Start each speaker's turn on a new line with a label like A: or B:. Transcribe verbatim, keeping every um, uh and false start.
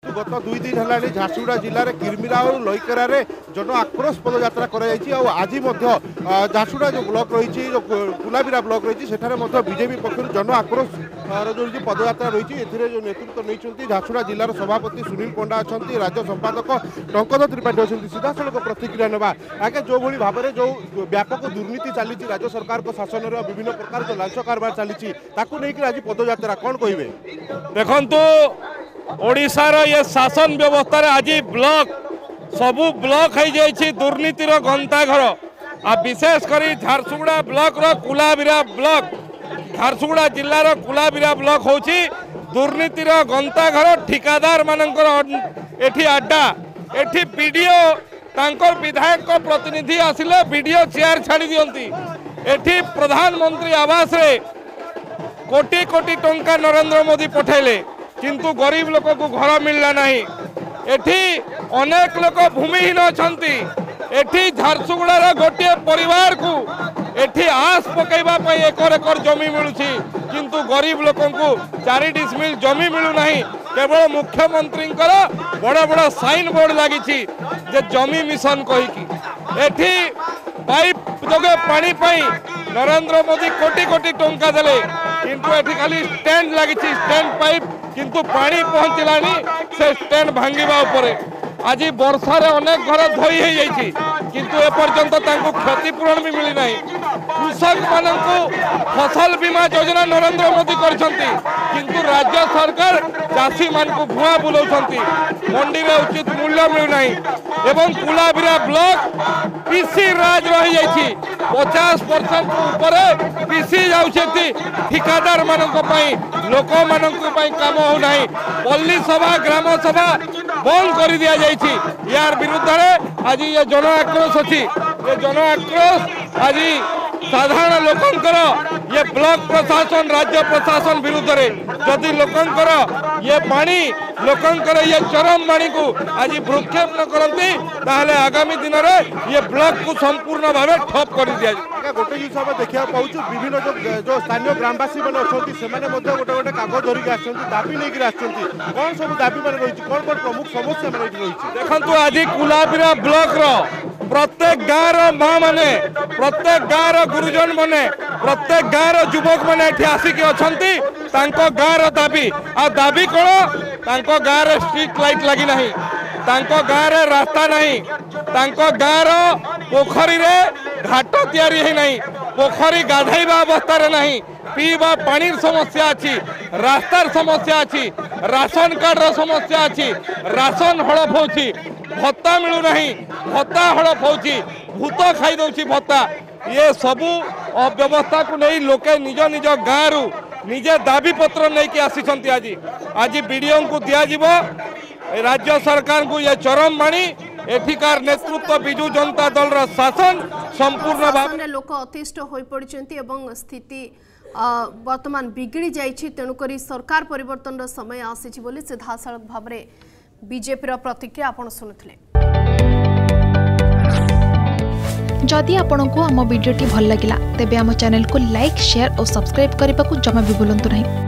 A: जेहेतु गत दुई दिन है झारसुगुड़ा जिले में किरमिरा और लईकेरार जन आक्रोश पदयात्रा कर आज झारसुगुड़ा जो ब्लॉक रही जो कुलाबिरा ब्लॉक रही है बीजेपी पक्ष जन आक्रोश जो पदयात्रा रही जो नेतृत्व नहीं झारसुगुड़ा जिलार सभापति सुनील पंडा अच्छा राज्य संपादक टंकध त्रिपाठी अच्छा सीधा सड़क प्रतिक्रिया ना आगे जो भाई भाव में जो व्यापक दुर्नीति चली राज्य सरकार को शासन में विभिन्न प्रकार जो लांच कारबार चली आज पदयात्रा कौन कहे
B: देखु ओडिशार ये शासन व्यवस्था आज ब्लॉक सबू ब्लॉक हो जाए दुर्नीतिर गंताघर आ विशेषकर झारसुगुड़ा ब्लॉक रो कुलाबिरा ब्लॉक झारसुगुड़ा जिलार कुलाबिरा ब्लॉक होची दुर्नीतिर गंताघर ठिकादार मानकर एठी अड्डा एठी बीडीओ तांकर विधायक को प्रतिनिधि आसिले बीडीओ चेयर छाड़ी दियंती एठी प्रधानमंत्री आवास रे कोटी कोटी टंका नरेंद्र मोदी पठेले किंतु गरीब लोक को घर मिलला नहीं एठी अनेक लोक भूमिहीन अछंती एठी झारसुगुड़ार गोटे परिवार को एठी आस पकईबा पई एकर एकर जमी मिलुछि किंतु गरीब लोक को चारि डिसमिल जमी मिलु नहीं केवल मुख्यमंत्री बड़ बड़ साइन बोर्ड लगी जे जमी मिशन कहीकि एठी पाइप जोगे पानी पाई नरेंद्र मोदी कोटी कोटी टंका देले किंतु एठी खाली स्टैंड लगी स्टैंड पाइप किंतु पानी पहुंचलानी से स्टैंड भांगिबा उपरे आज वर्षा रे अनेक घर धोई हो जाइछि किंतु ए पर्यंत तांको क्षतिपूरण भी मिली नहीं कृषक मानक फसल बीमा योजना नरेंद्र मोदी करछंती किंतु राज्य सरकार चाषी मान को भुआ बुलाउछंती मंडी रे उचित मूल्य मिलु नहीं एवं कुलाबिरा ब्लॉक पीसी राज रही जाइछि पचास परसेंट ऊपर पीसी जाउछंती ठिकादार मानक पई लोक मानक पई काम हो नहीं पल्ली सभा ग्राम सभा बंद कर दिया जाइछि यार विरुद्ध आज ये जन आक्रोश अच्छी ये जन आक्रोश आज साधारण लोकंकर ये ब्लॉक प्रशासन राज्य प्रशासन विरुद्ध रे जदि लोकंकर ये पानी लोकंकर ये चरम पानी को आज भ्रूक्षेप न करती ताहले आगामी दिन में ये ब्लॉक को संपूर्ण भाव ठप कर दिया जाए
A: गोटे जिस देखा पाऊँ विभिन्न जो जो स्थानीय ग्रामवासी मैंने अच्छा गोटे गोटे कागज धरिक आसपी नहीं आसुँच कौन सब दाबी मान रही कौन कौन प्रमुख समस्या मान रही
B: देखो आज कुलाबिरा ब्लॉक रो प्रत्येक गाँव माँ मैंने प्रत्येक गाँव गुरुजन मैंने प्रत्येक गाँव युवक मैंने आसिक अच्छा गाँव दाबी आ दाबी कौन तांको गाँव स्ट्रीट लाइट लगी नहीं तांको गाँव रास्ता नहीं तांको गाँव पोखरी रे घाट तैयारी है नहीं पोखरी गाधैबा अवस्था रे नहीं पीवा पानी समस्या अच्छी रास्तार समस्या अच्छी राशन कार्ड रो समस्या अच्छी राशन हड़प होची भत्ता मिलू नहीं भत्ता हड़प होची भूत खाई दउची भत्ता ये सबू अव्यवस्था को नहीं लोके निज निज गाँव रु निजे दाबी पत्र नहीं कि आसी आज आज बीडीओ को दिया जीवो राज्य सरकार को ये चरम मानी एठिकार नेतृत्व बिजु जनता दल रा शासन संपूर्ण भाव
C: लोक अतिष्ठ हो पड़िचंती एवं स्थिति वर्तमान बिगड़ी जाइछि तेणुकरी सरकार परिवर्तन रा समय आसी बोली सीधासलख भाव में बीजेपी रा प्रतिक्रिया आपण सुनुथिले।
D: जदि आपंक आम भिडी भल लगा तेब आम चैनल को लाइक शेयर और सब्सक्राइब करने को जमा भी भूलु नहीं।